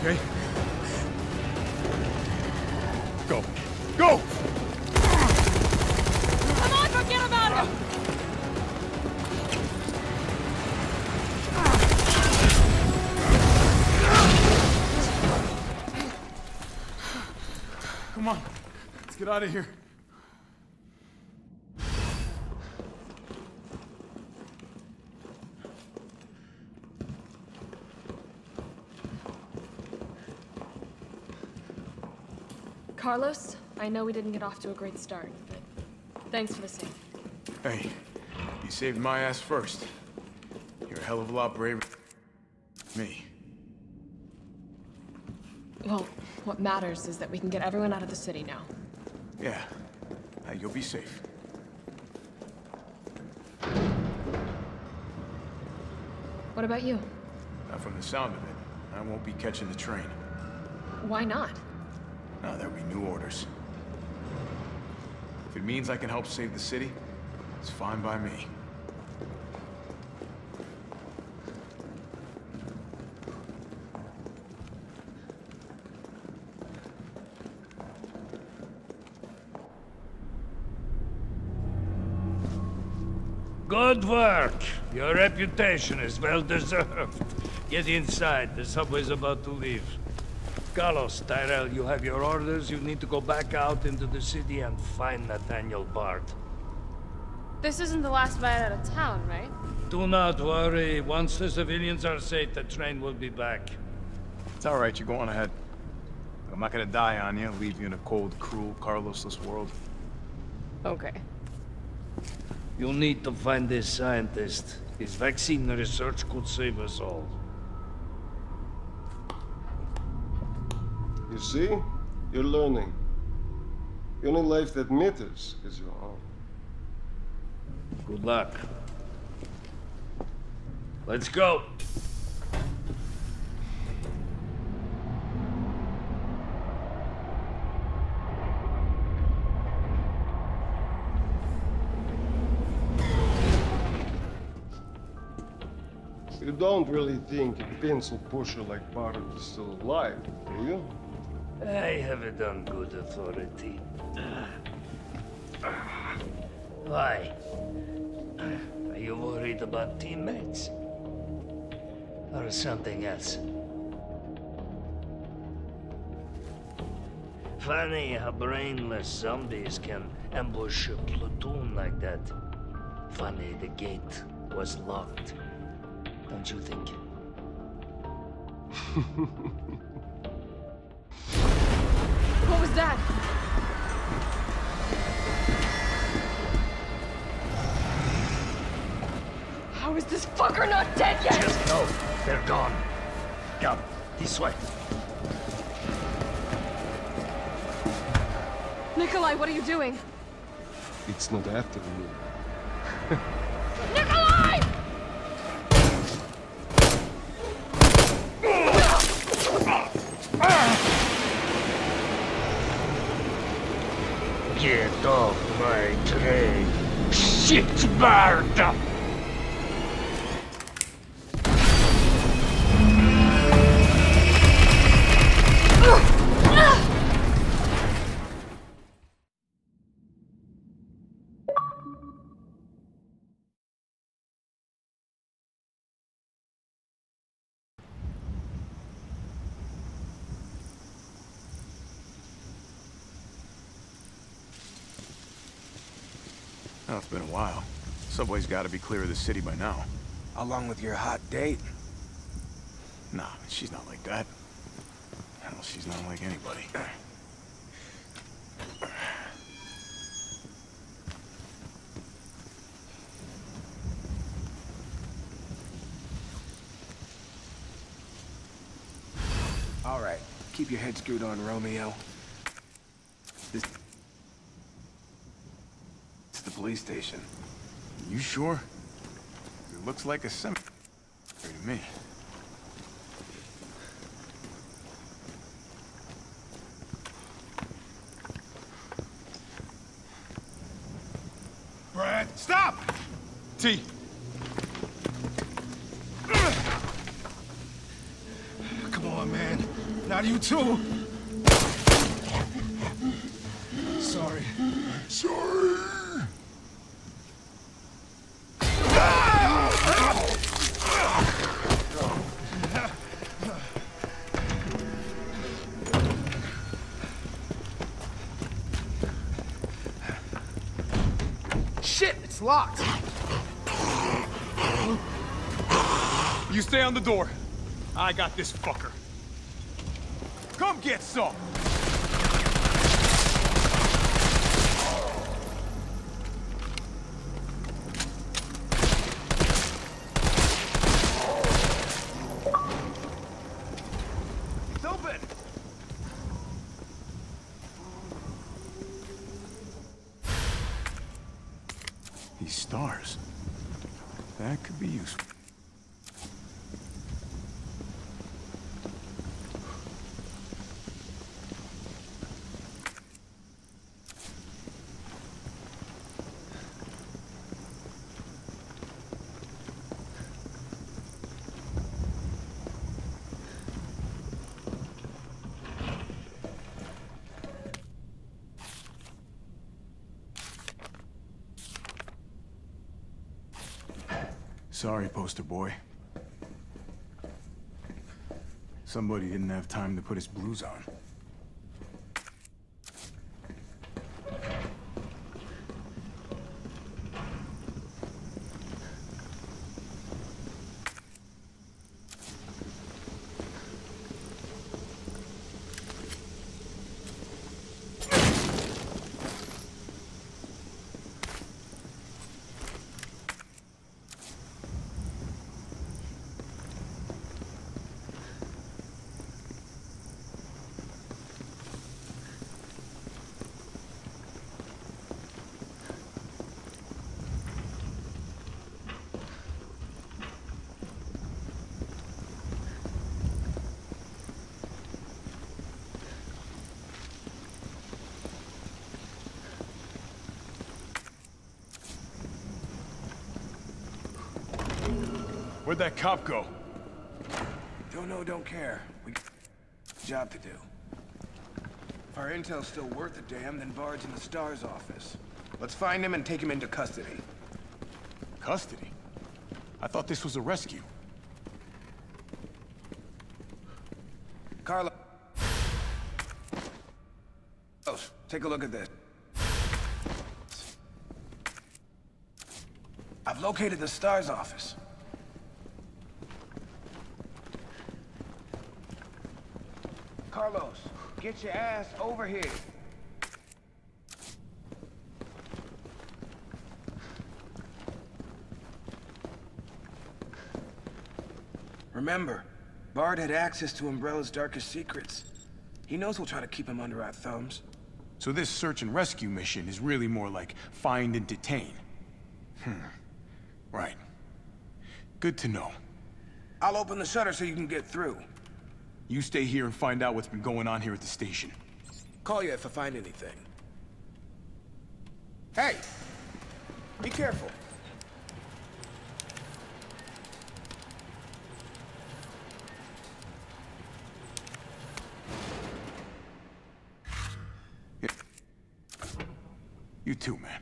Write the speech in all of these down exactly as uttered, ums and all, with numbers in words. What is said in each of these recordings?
okay? Go. Go! Come on, forget about him! Come on, let's get out of here. Carlos, I know we didn't get off to a great start, but thanks for the save. Hey, you saved my ass first. You're a hell of a lot braver than me. Well, what matters is that we can get everyone out of the city now. Yeah, uh, you'll be safe. What about you? Uh, from the sound of it, I won't be catching the train. Why not? No, there'll be new orders. If it means I can help save the city, it's fine by me. Good work. Your reputation is well deserved. Get inside. The subway's about to leave. Carlos, Tyrell, you have your orders. You need to go back out into the city and find Nathaniel Bard. This isn't the last ride out of town, right? Do not worry. Once the civilians are safe, the train will be back. It's all right, you go on ahead. I'm not gonna die on you, leave you in a cold, cruel, Carlosless world. Okay. You need to find this scientist. His vaccine research could save us all. You see? You're learning. The only life that matters is your own. Good luck. Let's go. You don't really think a pencil pusher like Bard is still alive, do you? I have it on good authority. Why? Are you worried about teammates? Or something else? Funny how brainless zombies can ambush a platoon like that. Funny the gate was locked. Don't you think? What was that? How is this fucker not dead yet? Just go. They're gone. Come, this way. Nikolai, what are you doing? It's not after me. Nikolai! Get off my train. Shit, Bard! Oh, it's been a while. Subway's gotta be clear of the city by now. Along with your hot date. Nah, she's not like that. Hell, she's not like anybody. All right, keep your head screwed on, Romeo. This is the police station. You sure? It looks like a cemetery to me. Brad, stop! T. Come on, man. Not you too. Sorry. Sorry! Shit, it's locked. You stay on the door. I got this fucker. Come get some! It's open! These stars. That could be useful. Sorry, poster boy. Somebody didn't have time to put his blues on. Where'd that cop go? Don't know, don't care. We got a job to do. If our intel's still worth a damn, then Bard's in the STARS office. Let's find him and take him into custody. Custody? I thought this was a rescue. Carlos, take a look at this. I've located the STARS office. Carlos, get your ass over here. Remember, Bard had access to Umbrella's darkest secrets. He knows we'll try to keep him under our thumbs. So this search and rescue mission is really more like find and detain. Hmm. Right. Good to know. I'll open the shutter so you can get through. You stay here and find out what's been going on here at the station. Call you if I find anything. Hey! Be careful. Yeah. You too, man.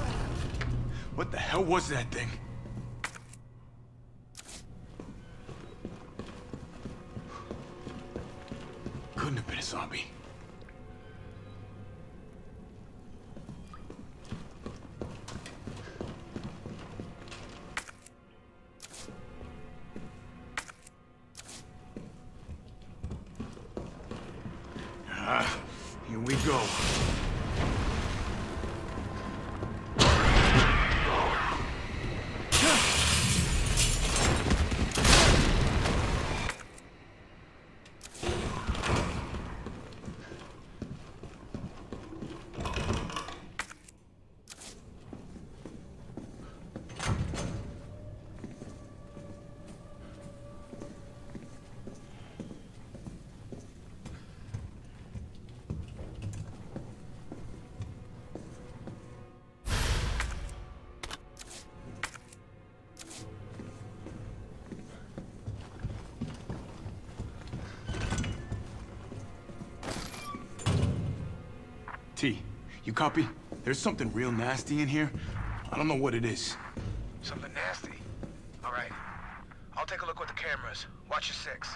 What the hell was that thing? minute, zombie. Ah, here we go. T, you copy? There's something real nasty in here. I don't know what it is. Something nasty? All right. I'll take a look with the cameras. Watch your six.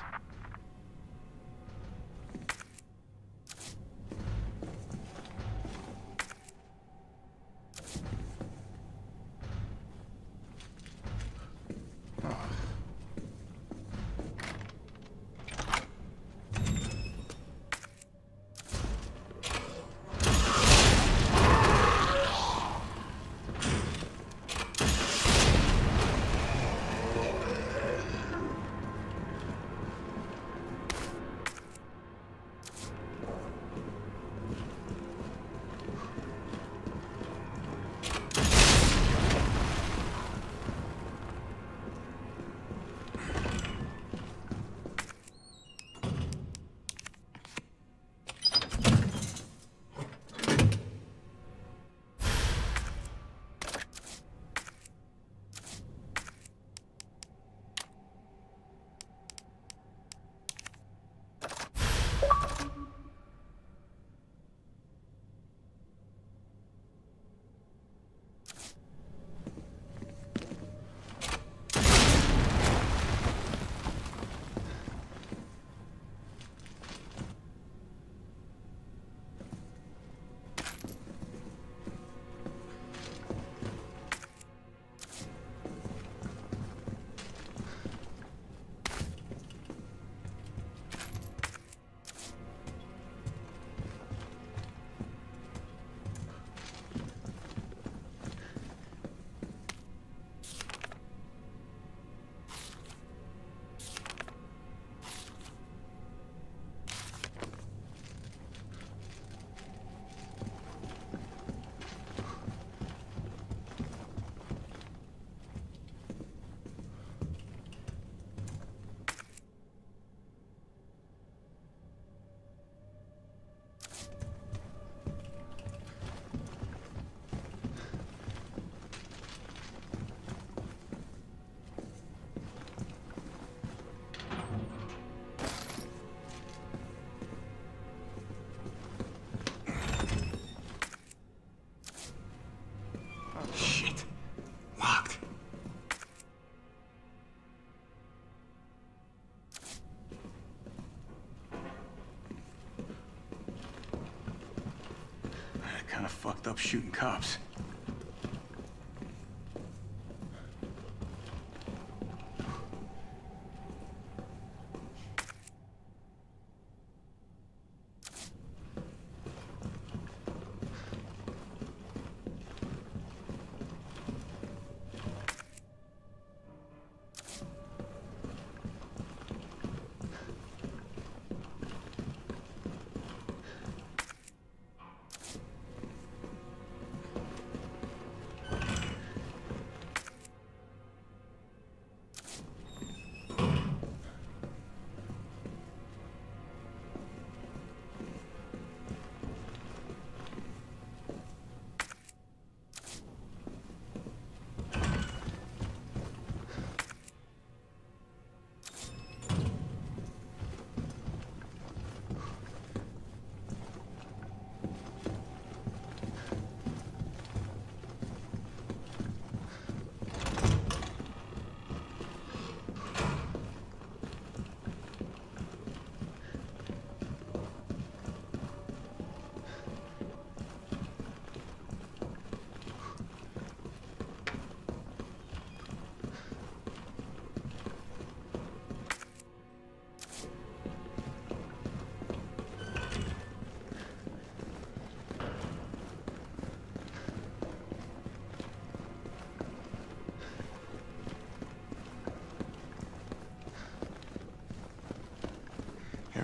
Kinda fucked up shooting cops.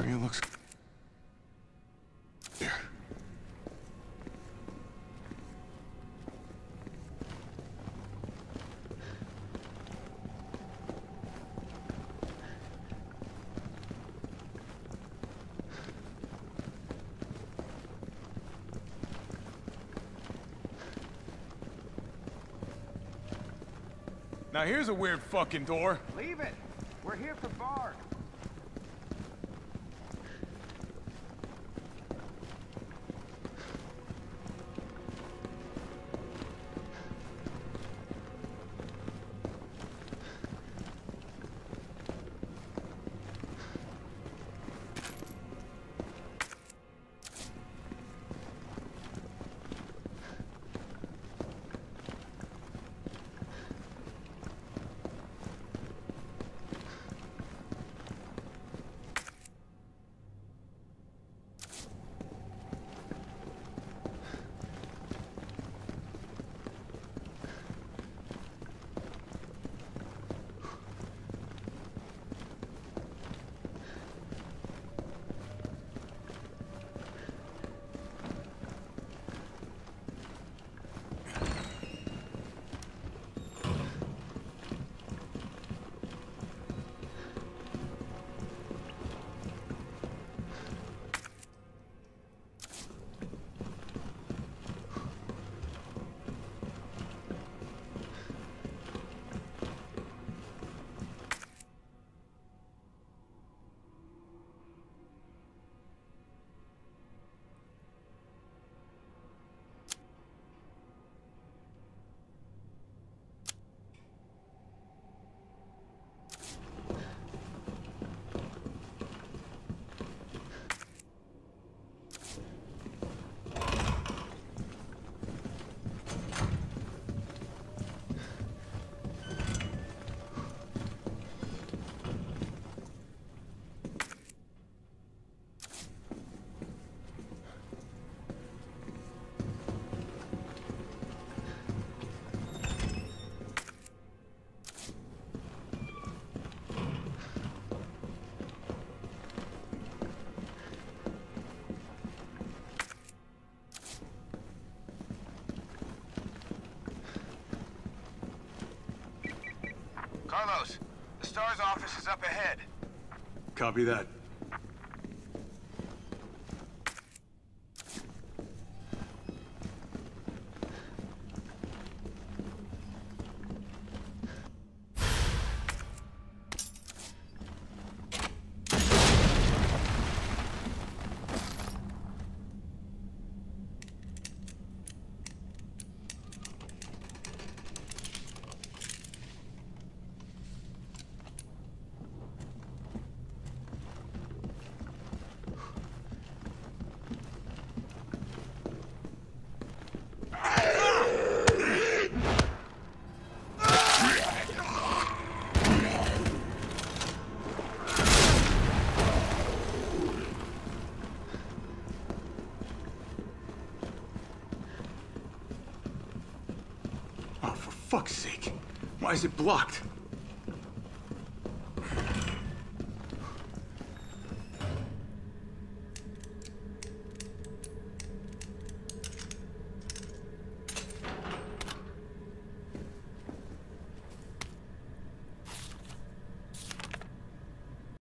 area looks... Here. Now here's a weird fucking door. Leave it! We're here for Bard. Carlos, the STARS office is up ahead. Copy that. Oh, for fuck's sake. Why is it blocked?